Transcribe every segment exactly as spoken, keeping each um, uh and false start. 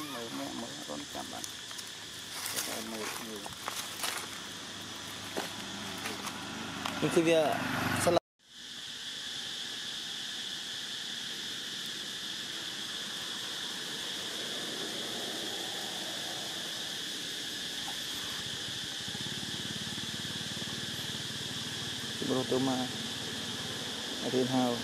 mới mẹ mới con chạm bạn mới nhiều nhưng khi việc sao lại bro tôi mà Arian hào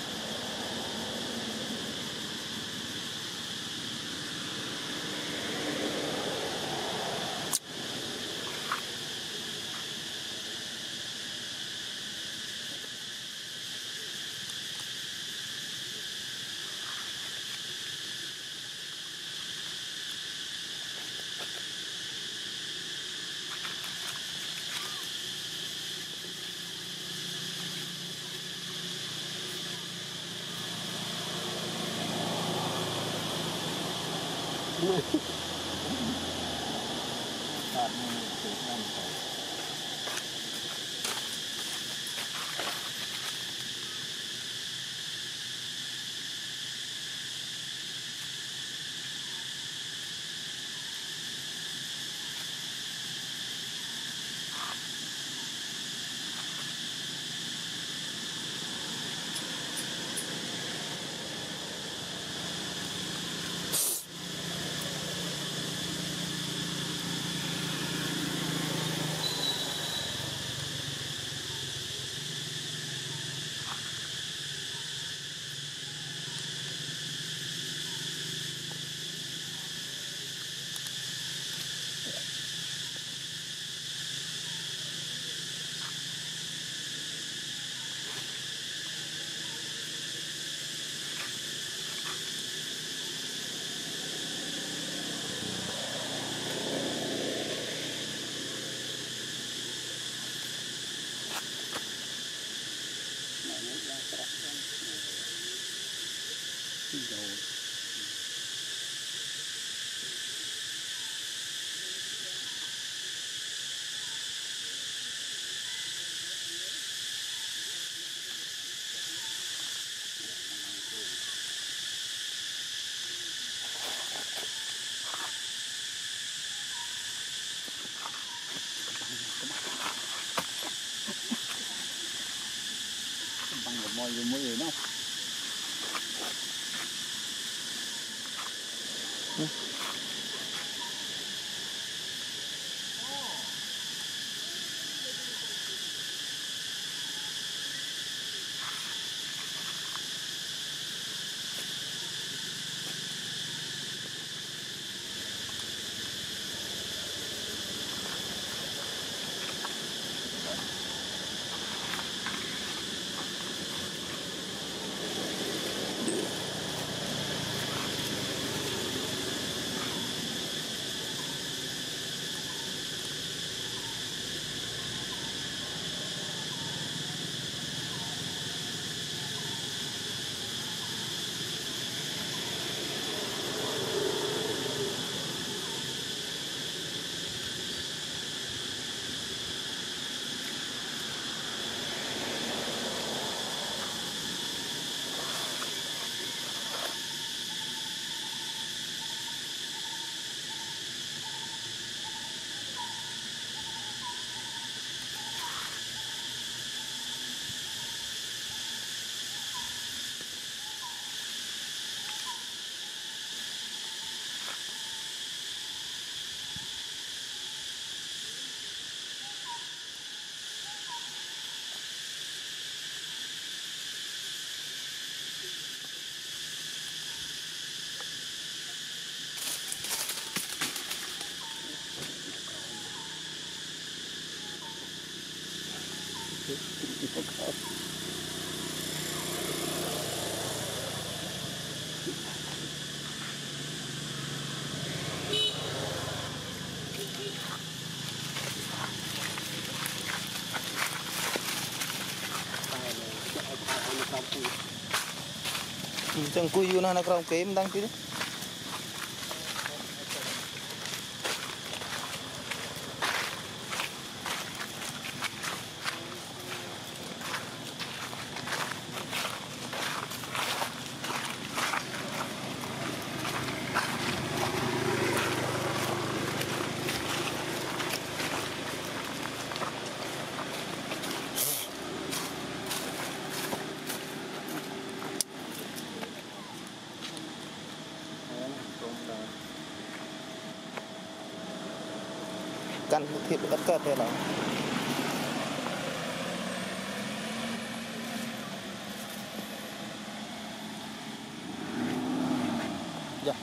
bằng một mồi với mũi nó chẳng cùi vô nó không kém đang tí căn thiệp đất cất thế nào dạ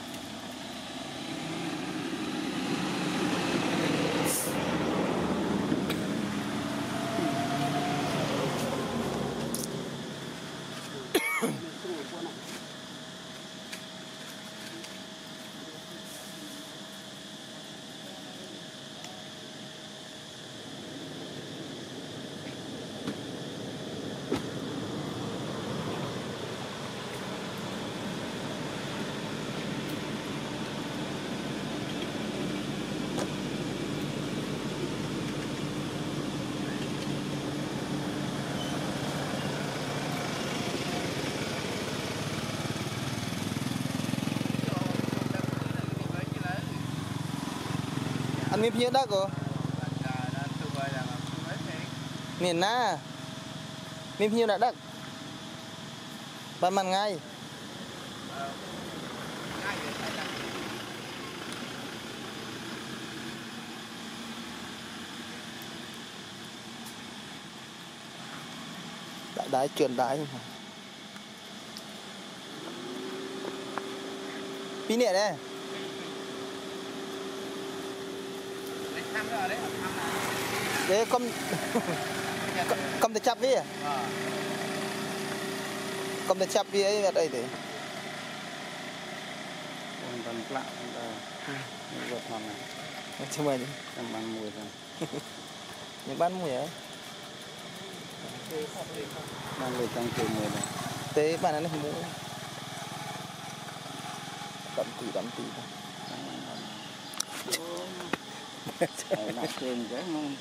anh miếng nhớ đất rồi miền na miếng nhiêu đã đất ba mặt ngay đại đái truyền đái pí nè đây để con con để chắp đi con để chắp đi ấy ở đây thì con lạ con vượt hoàn này chứ mà những bán mùi rồi những bán mùi ấy bán mùi tăng cường mùi này thế bạn này mùi đậm tỉ đậm tỉ đặt tiền cái không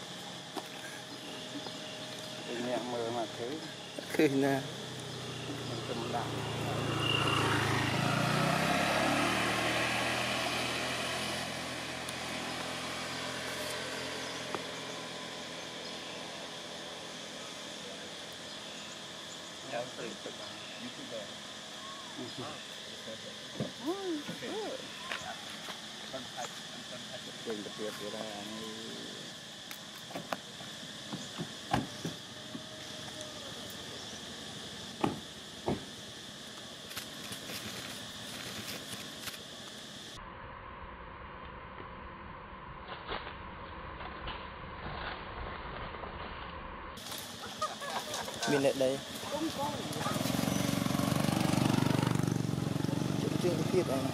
nhẹ mờ mà thế khơi nè Đừng đặc biệt vậy đó bên lại đây chưa chưa tiếp này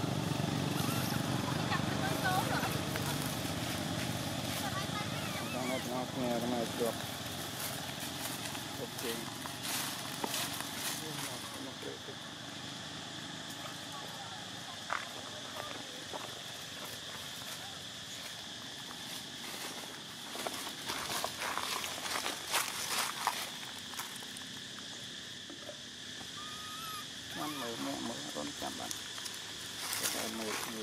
ngọt nghe cái này được ok ăn mười mẹ mười con chạm bạn mười nhiều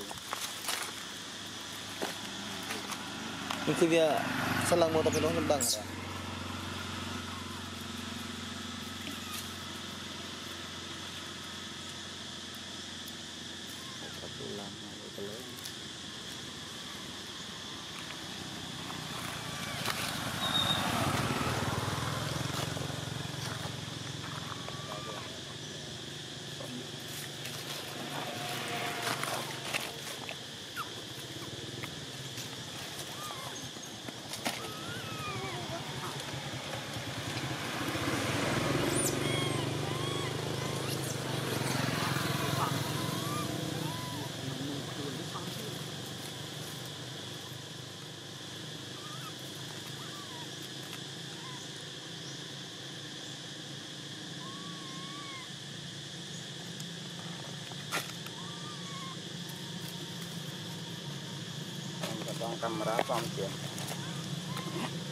khi việc selang mau tapi dong nyembang ada. Satu lama belum. Kamera pam